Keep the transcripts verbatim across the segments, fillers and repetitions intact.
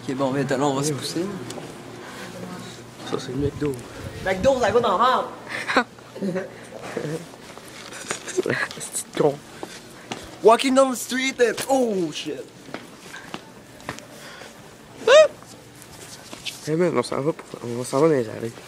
Ok, bon, maintenant, on va se pousser. Ça, c'est le McDo. McDo, ça goûte en merde! C'est con. Walking down the street and... Oh, shit! Eh hey man, on s'en va, pour... on s'en va dans les arrêts.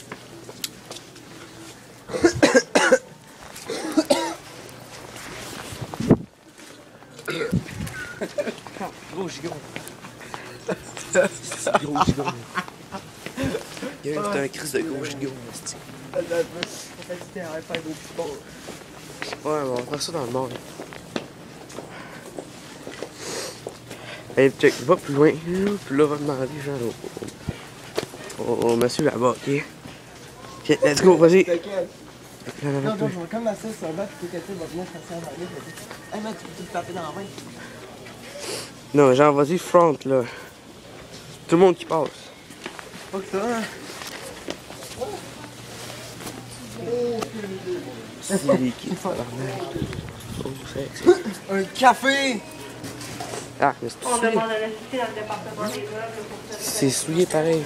Gros gigon. C'est gros gigon. Il y a un crise de gros gigon. Ouais, on va faire ça dans le monde. Hey, check, va plus loin. Puis là, va demander genre au, au, au monsieur là-bas, ok? Ok, let's go, vas-y. Non, non, non, je vais comme m'asseoir sur un banc, puis quelqu'un va venir passer en arrière. Hey, man, tu peux te taper dans la main. Non, genre, vas-y, front, là. Tout le monde qui passe. Pas que ça, hein? C'est liquide, oh, c'est un café! Ah, mais c'est On souillé. demande à l'assister dans le département des meubles pour se C'est souillé pareil.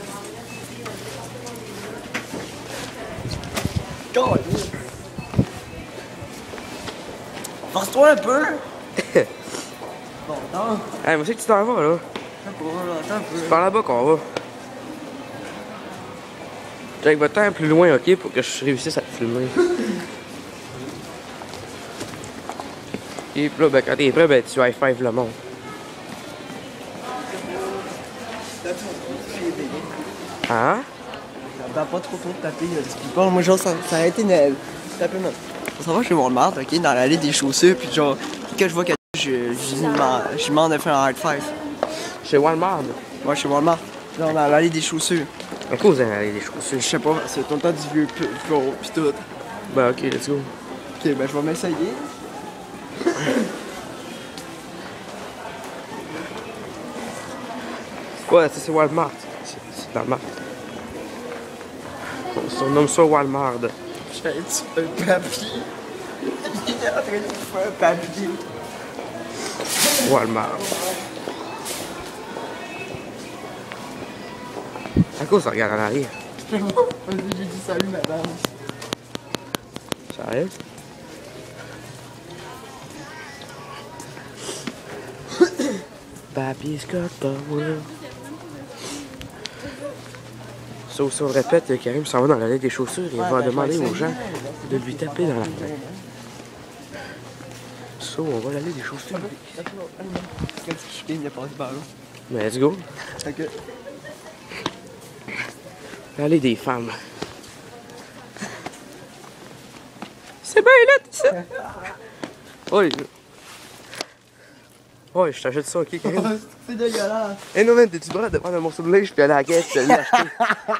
Force-toi un peu! Bon, attends. Hey, moi, c'est que tu t'en vas, là. Attends, attends un peu. C'est par là-bas qu'on va. Jack, va-t'en plus loin, ok, pour que je réussisse à te filmer. Et puis là, ben, quand t'es prêt, ben, tu high five le monde. Hein? Attends pas trop trop de taper le speedball. Moi, genre, ça, ça a été une. Taper, man. Ça va chez Walmart, ok, dans l'allée des chaussures, puis genre, quand je vois quelqu'un, je, je, je lui demande de faire un hard five. Chez Walmart. Ouais, chez Walmart. Genre, dans l'allée des chaussures. À cause d'aller des chaussures. Je sais pas, c'est tout le temps du vieux flow, pis tout. Ben, ok, let's go. Ok, ben, je vais m'essayer. Ouais, ça c'est Walmart. C'est dans le Walmart. On surnomme ça Walmart. Je fais un petit peu un papier. Il est en train de faire un papier. Walmart. À cause ça regarde en arrière. Vas-y, j'ai dit salut, madame. Sérieux? Papier Scott Power. Ça aussi, on le répète, Karim s'en va dans l'allée des chaussures et il va demander aux gens de lui taper dans la main. Ça, on va l'allée des chaussures. Quand tu chicanes, il y a pas de ballon. Mais let's go. Ok. L'allée des femmes. C'est bien là, tout ça. Oui. Ouais, je t'achète ça, ok, Karim? C'est dégueulasse. Eh hey, non, man, t'es-tu prêt de prendre un morceau de linge puis aller à la caisse puis aller l'acheter?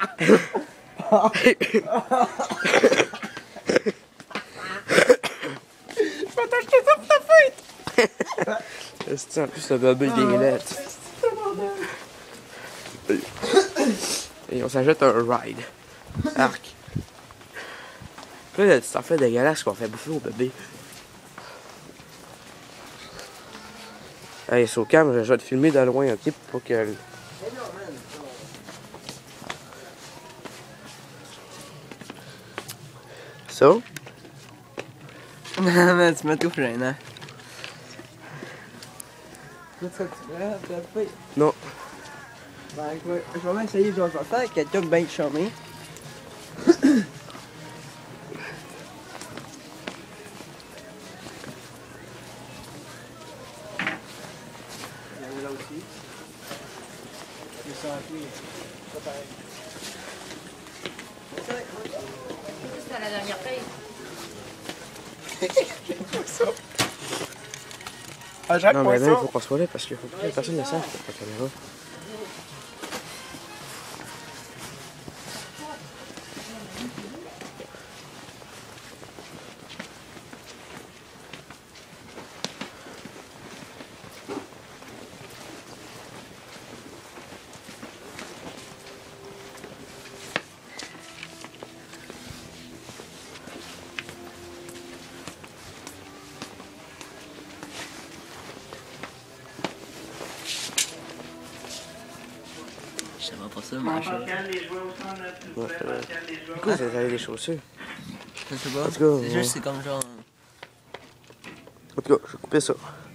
Je vais t'acheter ça pour ta fête! C'est en plus le bébé des lettres. Et on s'achète un ride. Arc. Puis là, c'est en fait dégueulasse qu'on fait bouffer au bébé. Hey, c'est au cam, je vais te filmer de loin, ok? Pour que. Ça? Non, mais tu m'as tout gênant. C'est ça que tu veux, tu fait? Non. Ben, écoute, je vais même essayer, genre, je vais faire avec quelqu'un de bien charmé. Là aussi. Je sens un peu. C'est pas pareil. C'est à la dernière paye. J'aime pas ça. À chaque Non, fois mais là, ça. il faut qu'on soit là parce qu'il faut que personne ne sache pour la caméra. je savais pas ça, machin. Ouais, euh, du coup, vous avez des chaussures. Je sais pas. En tout cas, C'est ouais. juste, c'est comme genre. En tout cas, je vais couper ça.